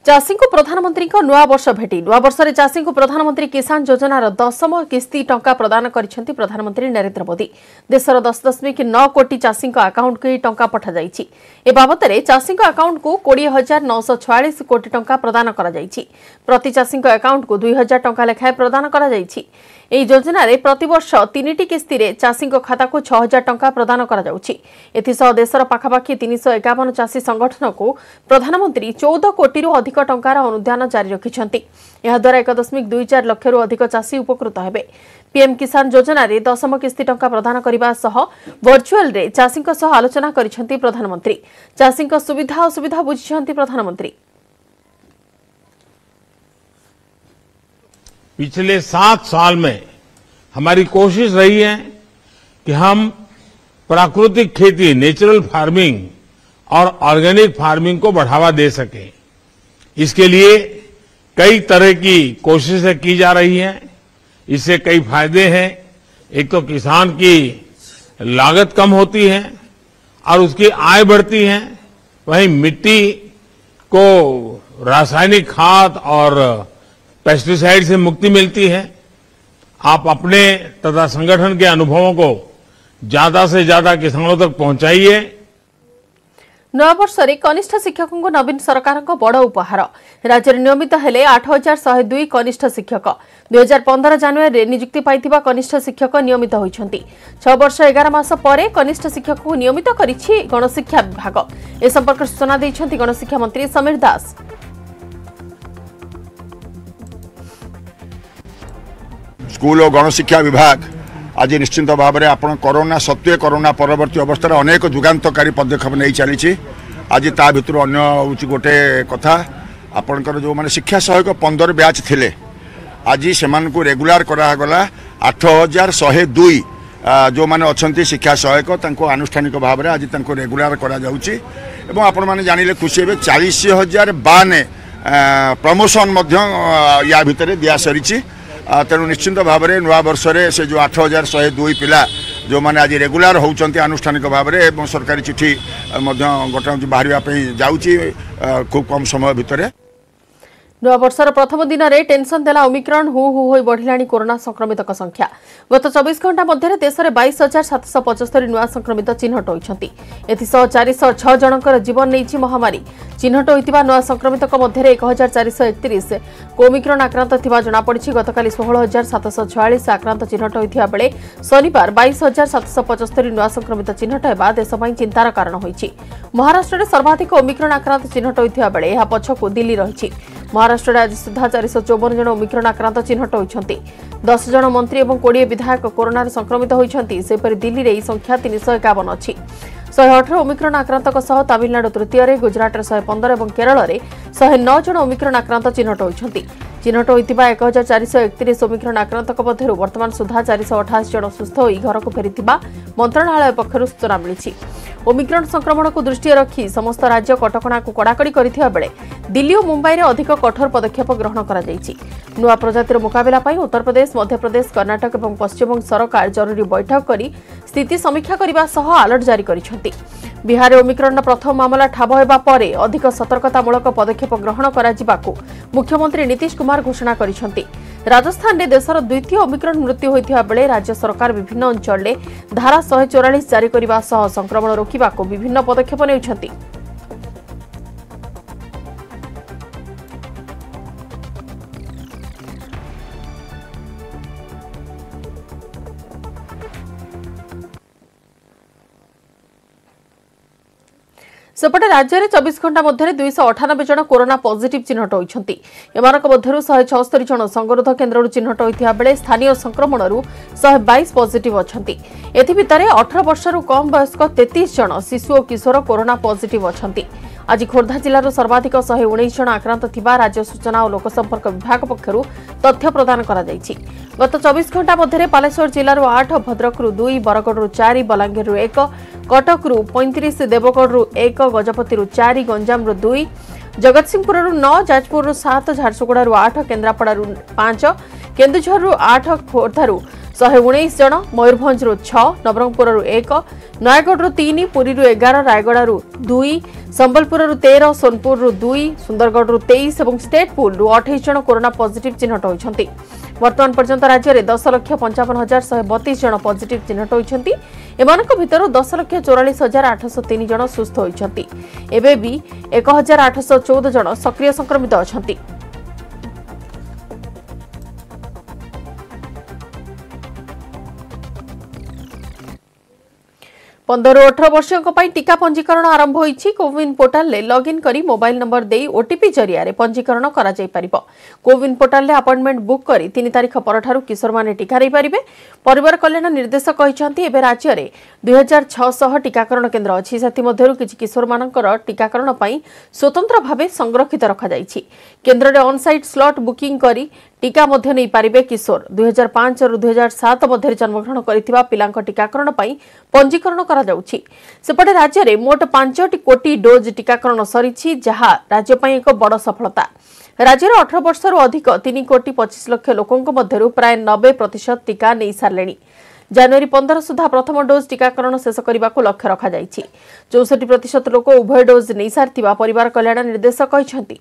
चाषी को प्रधानमंत्री नुआ वर्ष भेटी नुआ वर्ष में चाषी को प्रधानमंत्री किसान योजनार 10म किस्ती टंका प्रदान करिसेंती प्रधानमंत्री नरेंद्र मोदी। देशर 10.9 कोटी चाषी अकाउंट को टंका पठा जाइछि। ए बाबद चाषी अकाउंट को 20,946 कोटी टंका प्रदान करा जाइछि। प्रति चाषी अकाउंट को 2,000 टंका लेखाएं प्रदान करा जाइछि। एही योजना रे प्रतिवर्ष 3टी किस्ती रे चाषी खाता को 6,000 टंका प्रदान करा जाउछि। एथिसह देशर पाखापाखि 351 चाषी संगठन को प्रधानमंत्री 14 कोटी रु अधिक टंकार अनुदान जारी रखिछंती। यह द्वारा 1.24 लाख रु अधिक चाषी उपकृत हेबे। पीएम किसान योजना रे 10म किस्ती टंका प्रदान करिबा सह वर्चुअल रे चाषी सह आलोचना करिछंती प्रधानमंत्री। चाषी सुविधा असुविधा बुझिछंती प्रधानमंत्री। पिछले 7 साल में हमारी कोशिश रही है कि हम प्राकृतिक खेती, नेचुरल फार्मिंग और ऑर्गेनिक फार्मिंग को बढ़ावा दे सकें। इसके लिए कई तरह की कोशिशें की जा रही हैं। इससे कई फायदे हैं। एक तो किसान की लागत कम होती है और उसकी आय बढ़ती है। वहीं मिट्टी को रासायनिक खाद और पेस्टिसाइड से मुक्ति मिलती है। आप अपने तथा संगठन के अनुभवों को ज्यादा से ज्यादा किसानों तक पहुंचाइए। नया वर्ष में कनिष्ठ शिक्षकों को नवीन सरकार को बड़ उपहार। राज्य में नियमित हेले 8,102 कनिष्ठ शिक्षक। 2015 जनवरी में नियुक्ति पाइथिबा कनिष्ठ शिक्षक नियमित होइछंती। 6 वर्ष 11 मास पर कनिष्ठ शिक्षक को नियमित करिछि गणशिक्षा विभाग। ए संपर्क सूचना दैछंती गणशिक्षा मंत्री समीर दास। स्कूल और गणशिक्षा विभाग आज निश्चित भाव में आप कोरोना सत्वे कोरोना परवर्ती अवस्था अनेक जुगान्तकारी पदक्षेप नहीं चली। आज ता भर अन्य हूँ गोटे कथा आपणकर जो मैंने शिक्षा सहायक 15 बैच थिले आज से रेगुलार करागला 8,102 जो मैंने अच्छा शिक्षा सहायक आनुष्ठानिक भाव में आज रेगुलार कर जानिले खुशी हे 40,052 प्रमोशन या भितर दिया सरी। तेणु निश्चिंत भाव में नुआ वर्ष से जो 8,102 पिला जो मैंने आज रेगुलार होउचंती आनुष्ठानिक भाव में सरकारी चिठी गोटे बाहर जाऊँगी खूब कम समय भितर। नया वर्षर प्रथम दिन में टेंशन देला ओमिक्रॉन हु हो बढ़िलाणी कोरोना संक्रमित संख्या। गत 24 घंटा मध्य देश में 22,775 नुआ संक्रमित चिन्हट होती। एथिसह 406 जनकर जीवन नहीं महामारी। चिन्हट होता नुआ संक्रमित मध्य 1,431 ओमिक्रॉन आक्रांत थिबा जनापड़ी। गतकाली 16,746 आक्रांत चिन्हट होता बेले शनिवार 22,775 नुआ संक्रमित चिन्हट होगा देश में चिंतार कारण होइछि। महाराष्ट्र में सर्वाधिक ओमिक्रॉन आक्रांत चिन्हट होता बेले यह पछकु दिल्ली रही। महाराष्ट्र में आज सुधा 454 जन ओमिक्रॉन आक्रांत चिन्हट होती। 10 जन मंत्री और 20 विधायक कोरोना संक्रमित होती। सेपरि दिल्ली में संख्या 351 अच्छी। 118 ओमिक्रॉन आक्रांतक सह तमिलनाडु तृतीय, गुजरात 115 और केरल में 109 जन ओमिक्रॉन आक्रांत चिन्हट होती। चिन्हट होता 1,431 ओमिक्रॉन आक्रांतक मध्य वर्तमान सुधा 428 जन सुस्थ हो घर को फेरी मंत्रणालय पक्षर सूचना मिली। ओमिक्रॉन संक्रमण को दृष्टि रखी समस्त राज्य कटकणा को कड़ाकड़ी करथिबा बेले दिल्ली और मुंबई में अधिक कठोर पदक्षेप ग्रहण करा जायछि। नुआ प्रजातिर मुकाबला पाई उत्तर प्रदेश, मध्य प्रदेश, कर्नाटक और पश्चिमबंग सरकार जरूरी बैठक करी स्थिति समीक्षा करने सह अलर्ट जारी करिसेंती। बिहार में ओमिक्रॉन प्रथम मामला ठाब होगा पर अधिक सतर्कतामूलक पदक्षेप ग्रहण कराजिबाकू मुख्यमंत्री नीतीश कुमार घोषणा करिसेंती। राजस्थान में देशर द्वितीय ओमिक्रॉन मृत्यु होता बेले राज्य सरकार विभिन्न अंचल में धारा 144 जारी करने सह संक्रमण रोकने विभिन्न पदक्षेप नेउछंती। सेपटे राज्य में 24 घंटा मध्य 298 जन कोरोना पॉजिटिव चिन्हट होती। एमानक मध्यरु 176 जन संगरोध केन्द्र चिन्हट होता बेले स्थानीय संक्रमण 122 पॉजिटिव अछंती। एथिभितरे 18 वर्षरु कम वयस्क 33 जन शिशु और किशोर कोरोना पॉजिटिव अछंती। आज खोर्धा जिलार सर्वाधिक 119 जन आक्रांत थिबा राज्य सूचना और लोकसंपर्क विभाग पक्षरु तथ्य प्रदान करा जायछि। गत 24 घंटा मध्य बालेश्वर जिलार 8, भद्रकरू 2, बरगड़ू 4, बलांगीरु 1, कटकरू 35, देवगढ़ 1, गजपति 4, गंजाम 2, जगतसिंहपुर 9, जाजपुर 7, झारसुगुड़ा 8, केन्द्रापड़ा 5, केन्दुझर 8, खोर्धारू 119 जन, मयूरभंजरू 6, नवरंगपुररू 1, नयागढ़ 3, पुरी 11, रायगड़ू 2, संबलपुर 13, सोनपुर 2, सुंदरगढ़ 23 और स्टेट पुल 28 जन कोरोना पॉजिटिव चिन्हट होती। वर्तमान पर्यंत राज्य में 10,55,132 जन पॉजिटिव चिन्हट होती। एमानक भितर 10,44,803 जन सुस्थ होती। एबे भी 1,814 जन सक्रिय संक्रमित अछंती। 15-18 वर्षों टीका पंजीकरण आरंभ होईछि। कोविन पोर्टाल ले लॉगिन करी मोबाइल नंबर दे ओटीपी जरिया रे पंजीकरण करा जाई परिबो। कोविन पोर्टाल ले अपॉइंटमेंट बुक करी 3 तारिख परठारु किशोर माने टीका रै परिबे। परिवार कल्याण निर्देशक कहिसंती एबे राज्य रे 2600 टीकाकरण केन्द्र अछि। सेति मध्यरु किछि किशोर मानकर टीकाकरण पई स्वतंत्र भाबे संरक्षित रखा जाईछि। केन्द्र रे ऑन साइट स्लॉट बुकिंग करी टीका मध्य नहीं पारिबे। किशोर 2005 और 2007 मध्य जन्मग्रहण करथिबा पिलांक टीकाकरण पई पंजीकरण करा जाउछि। सेपटे राज्य रे मोट 5 कोटी डोज टीकाकरण सरिछि, जहा राज्य पई एक बड़ सफलता। राज्य रे 18 वर्षरु अधिक 3 कोटी 25 लाख लोकंक मध्यरु प्राय 90% टीका नै सारलेनी। जनवरी 15 सुधा प्रथम डोज टीकाकरण शेष करने लक्ष्य रखा जाइछि। 64% लोक उभय डोज नै सारथिबा परिवार कल्याण निर्देशक कहिसंती।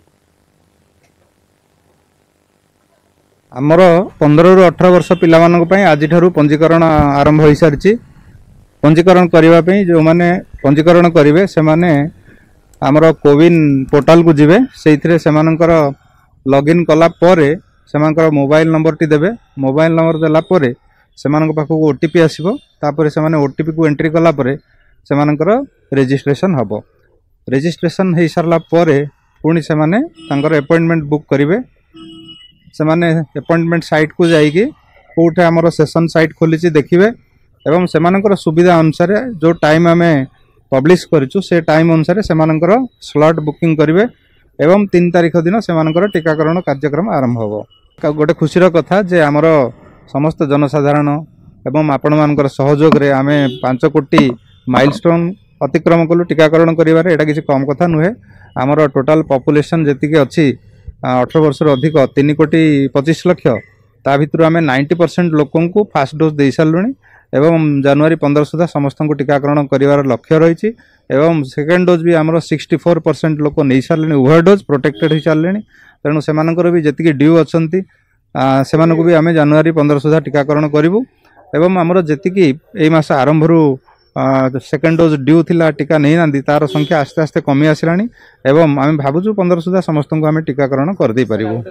आमर 15 रु 18 वर्ष पिला आज पंजीकरण आरंभ हो सारी। पंजीकरण करने जो मैंने पंजीकरण करेंगे से आमर कोविन पोर्टाल को जीवे से लॉगिन कला परे से मोबाइल नंबर टी देवे। मोबाइल नंबर देला परे से पाखक ओटीपी आसो। से ओटीपी को एंट्री कला परे से रजिस्ट्रेशन हम। रजिस्ट्रेशन हो सारा पुणी से अपॉइंटमेंट बुक करेंगे। से अपॉइंटमेंट साइट को जाइए कौटे आमर सेशन साइट खोली देखिए एवं से सुविधा अनुसार जो टाइम आम पब्लिश करूँ से टाइम अनुसार से स्लॉट बुकिंग करेंगे एवं 3 तारिख दिन से टीकाकरण कार्यक्रम आरंभ हो। गोटे खुशीर कथा जे आमर समस्त जनसाधारण एवं आपण मान सहयोग रे आम 5 कोटी माइलस्टोन अतिक्रम कलु टीकाकरण करिवारे। एटा किसी कम कथा नुहे। आमर टोटाल पॉपुलेशन जेतिके अच्छी 18 वर्ष अधिक 3 कोटी 25 लाख ता भितर आम 90% लोकों को फास्ट डोज दे सारूँ एवं जनवरी 15 सुधा समस्त को टीकाकरण करिवार लक्ष्य रही। एवं सेकेंड डोज भी आमर 64% लोक नहीं सारे उभय डोज प्रोटेक्टेड हो सारे। तेणु से भी जी ड्यू अच्छा से भी आम जनवरी 15 सुधा टीकाकरण करूँ। एवं आमर जी मास आरंभ सेकेंड डोज ड्यू थिला टीका नहीं ना तार संख्या आस्ते आस्ते कमी आसला एवं आम भावुँ 15 सुधा समस्त को आम टीकाकरण करदे पारिबु।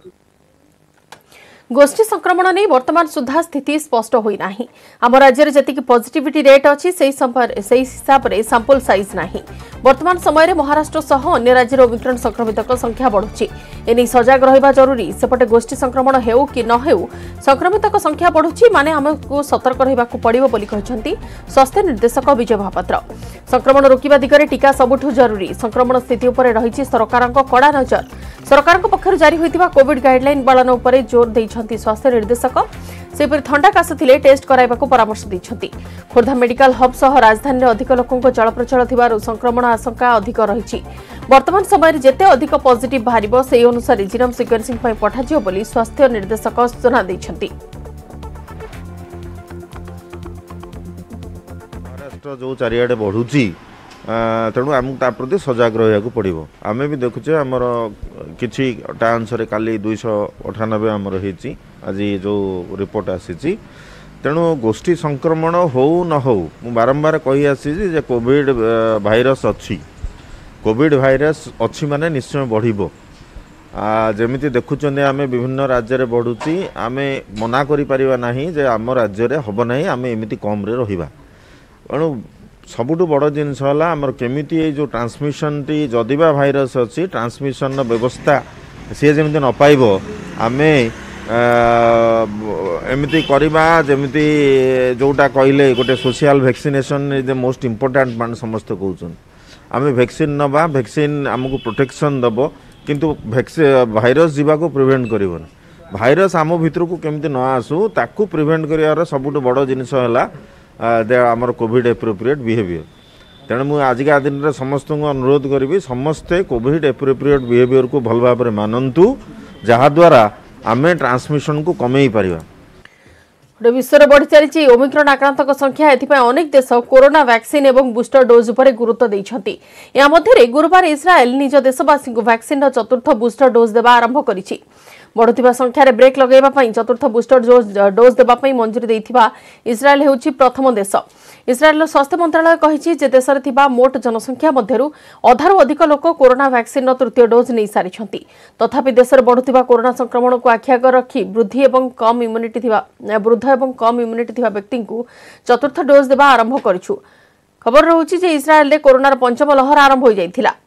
गोष्ठी संक्रमण नहीं वर्तमान सुधा स्थिति स्पष्ट होई नाही। आम राज्य में जी पॉजिटिविटी रेट अच्छी से हिसाब से सैंपल साइज नहीं। वर्तमान समय महाराष्ट्र सह अन्य राज्य ओमिक्रॉन संक्रमित संख्या बढ़ुची। एने सजग रहिबा जरूरी। सेपटे गोष्ठी संक्रमण हेउ कि न हेउ संक्रमित संख्या बढ़ुची माने आमको सतर्क रहिबाकु पड़िबो बोली कहिसंती स्वास्थ्य निर्देशक विजय महापात्र। संक्रमण रोकिबा दिगरे टीका सबुठु जरूरी। संक्रमण स्थिति उपरे रहिछि सरकारक कड़ा नजर। सरकारक पक्षरु जारी होइतिबा कोविड गाइडलाइन पालन उपरे जोर दैछंती स्वास्थ्य निर्देशक। सेपरि थंडा काश थिले टेस्ट कराइबाकु परामर्श दैछंती। खोर्धा मेडिकल हब सह राजधानी रे अधिक लोकंको चलप्रचल थिबारु संक्रमण आशंका अधिक रहिछि। वर्तमान समय जेते अधिक पॉजिटिव बाहरिबो सेही अनुसार जीनोम सिक्वेन्सिंग पई पठाजियो बोली स्वास्थ्य निर्देशक सूचना दैछंती। महाराष्ट्र जो चारिआडे बढ़ुची तेणु आमको प्रति सजग रहा पड़ो। आम भी देखुचे आमर कि अनुसार काली 298 आमर होती आज जो रिपोर्ट आसी। तेणु गोष्ठी संक्रमण हो न हो मु बारंबार कही आसी जे कोविड भाइरस अच्छी। कोविड भाइरस अच्छी माने निश्चय बढ़िबो। जमिति देखुचंदे आमे विभिन्न राज्य रे बढ़ुची। आमे मना करि परिबा नाही जे आम राज्य रे हबो नाही आमे एमिति कम रे रहिबा। तेणु सबुठु बड़ जिनस है आमर केमिति जो ट्रांसमिशन टी जदिबा भाइरस अच्छी ट्रांसमिशन व्यवस्था सी जमी न पाइब आमे एमती करवा जमिति जोटा कहले गोटे social vaccination is the most important मान समस्त कहते आम वैक्सीन नवा वैक्सीन आमको प्रोटेक्शन दब किंतु भाइरस जीवा को प्रिवेंट कर भाइरस आम भितर को केमती न आसू ताकू प्रिवेंट कर सबुठ बड़ जिनस है आमर कोविड एप्रोप्रिएट बिहेवियर। तेणु मुझे आजिका दिन में समस्त को अनुरोध करी समस्ते कोविड एप्रोप्रिएट बिहेवियर को भल भाव मानतु जहाद्वारा आमे ट्रांसमिशन को कमे पारिबा। विश्व में बढ़ी चली ओमिक्रॉन आक्रांतक संख्या एथिपाई अनेक देश कोरोना वैक्सीन एवं बूस्टर डोज उपर गुरुत्व देइछंती। या मध्यरे गुरुवार इस्राएल निज देशवासी को वैक्सीन चतुर्थ बूस्टर डोज देवा आरंभ करिछि। बढ़ुवा संख्यार ब्रेक लगेवा चतुर्थ बूस्टर डोज देवाई मंजूरी देइथिबा इस्राएल हेउछि प्रथम देश। इस्राएल स्वास्थ्य मंत्रालय कहिछि जे देशरे थिबा मोट जनसंख्या मध्यरु अधारु अधिक लोक कोरोना वैक्सीन तृतीय डोज नहीं सारिछंती। तथापि देशरे बढ़ुवा कोरोना संक्रमण को आखिआगर रखी वृद्ध एवं कम इम्यूनिटी थिबा व्यक्ति को चतुर्थ डोज देवा आरंभ करिछु। खबर रहुछि जे इस्राएल रे कोरोनार पंचम लहर आरंभ हो जाइथिला।